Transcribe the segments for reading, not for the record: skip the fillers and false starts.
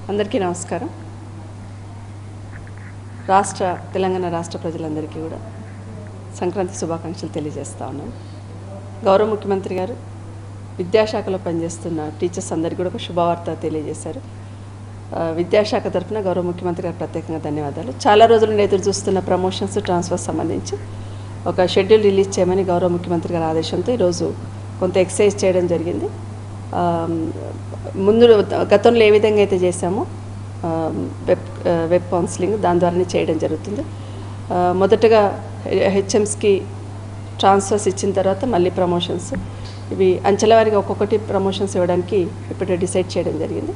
అందరికీ నమస్కారం. తెలంగాణ రాష్ట్ర ప్రజలందరికీ కూడా సంక్రాంతి శుభాకాంక్షలు తెలియజేస్తా ఉన్నాను. గౌరవ ముఖ్యమంత్రి గారు విద్యాశాఖలో పనిచేస్తున్న టీచర్స్ అందరికీ కూడా ఒక శుభవార్త తెలియజేశారు. విద్యాశాఖ తరఫున గౌరవ ముఖ్యమంత్రి గారు ప్రత్యేకంగా ధన్యవాదాలు. చాలా రోజుల నుండి ఎదురు చూస్తున్న ప్రమోషన్స్ ట్రాన్స్ఫర్స్ సంబంధించి ఒక షెడ్యూల్ రిలీజ్ చేయమని గౌరవ ముఖ్యమంత్రి గారి ఆదేశంతో ఈరోజు కొంత ఎక్సర్సైజ్ చేయడం జరిగింది. ముందు గతంలో ఏ విధంగా అయితే చేశామో వెబ్ కౌన్సిలింగ్ దాని ద్వారానే చేయడం జరుగుతుంది. మొదటగా హెచ్ఎంస్కి ట్రాన్స్ఫర్స్ ఇచ్చిన తర్వాత మళ్ళీ ప్రమోషన్స్ ఇవి అంచెలవారీగా ఒక్కొక్కటి ప్రమోషన్స్ ఇవ్వడానికి ఇప్పుడు డిసైడ్ చేయడం జరిగింది.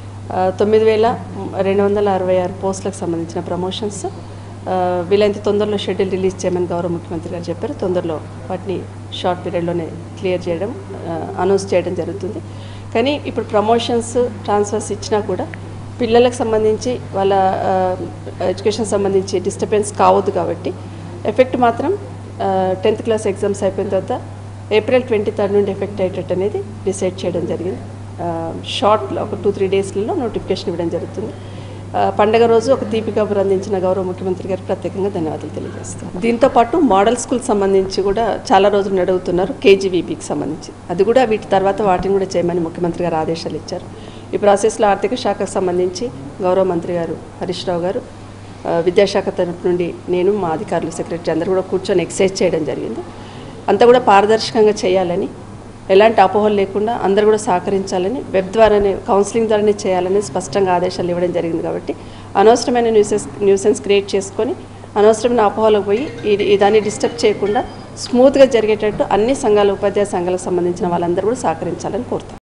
9,266 పోస్టులకు సంబంధించిన ప్రమోషన్స్ వీలైనంత తొందరలో షెడ్యూల్ రిలీజ్ చేయమని గౌరవ ముఖ్యమంత్రి గారు చెప్పారు. తొందరలో వాటిని షార్ట్ పీరియడ్లోనే క్లియర్ చేయడం అనౌన్స్ చేయడం జరుగుతుంది. కానీ ఇప్పుడు ప్రమోషన్స్ ట్రాన్స్ఫర్స్ ఇచ్చినా కూడా పిల్లలకు సంబంధించి వాళ్ళ ఎడ్యుకేషన్ సంబంధించి డిస్టర్బెన్స్ కావద్దు కాబట్టి ఎఫెక్ట్ మాత్రం 10th క్లాస్ ఎగ్జామ్స్ అయిపోయిన తర్వాత April 23 నుండి ఎఫెక్ట్ అయ్యేటట్టు అనేది డిసైడ్ చేయడం జరిగింది. షార్ట్లో ఒక 2-3 డేస్లలో నోటిఫికేషన్ ఇవ్వడం జరుగుతుంది. పండగ రోజు ఒక తీపి కబురు అందించిన గౌరవ ముఖ్యమంత్రి గారికి ప్రత్యేకంగా ధన్యవాదాలు తెలియజేస్తాం. దీంతోపాటు మోడల్ స్కూల్ సంబంధించి కూడా చాలా రోజులు అడుగుతున్నారు. కేజీవీబీకి సంబంధించి అది కూడా వీటి తర్వాత వాటిని కూడా చేయమని ముఖ్యమంత్రి గారు ఆదేశాలు ఇచ్చారు. ఈ ప్రాసెస్లో ఆర్థిక శాఖకు సంబంధించి గౌరవ మంత్రి గారు హరీష్ రావు గారు విద్యాశాఖ తరపు నుండి నేను మా అధికారులు సెక్రటరీ అందరూ కూడా కూర్చొని ఎక్సైజ్ చేయడం జరిగింది. అంతా కూడా పారదర్శకంగా చేయాలని, ఎలాంటి అపోహలు లేకుండా అందరూ కూడా సహకరించాలని, వెబ్ ద్వారానే కౌన్సిలింగ్ ద్వారానే చేయాలని స్పష్టంగా ఆదేశాలు ఇవ్వడం జరిగింది. కాబట్టి అనవసరమైన న్యూసెన్స్ క్రియేట్ చేసుకొని అనవసరమైన అపోహలకు పోయి దాన్ని డిస్టర్బ్ చేయకుండా స్మూత్గా జరిగేటట్టు అన్ని సంఘాలు ఉపాధ్యాయ సంఘాలకు సంబంధించిన వాళ్ళందరూ కూడా సహకరించాలని కోరుతాం.